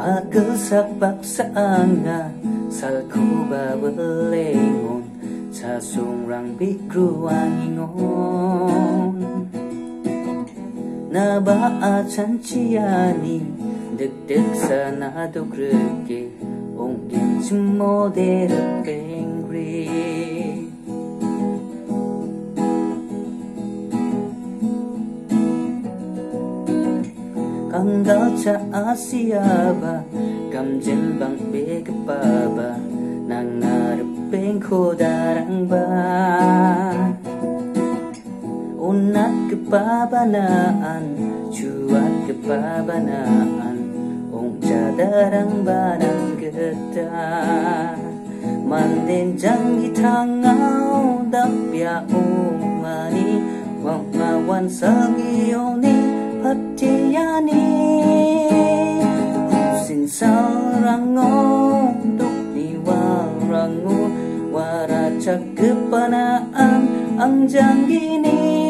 Agsapak sa anga salku babelengon sa sungrang bigruang ingon Nabaasan siyani dagdag sa nadugrege ongin sumodel pengri Kanggal sa Asia ba Kamjen bang bega ba Nang narapeng ko darang ba Unat kepabanaan Cuat kepabanaan Ong cadarang banang geta Manden jang itangau Dapya umani Wang mawan sagiyoni Patiyani Husin sarango Dukni warango Waracak kepanaan Ang janggini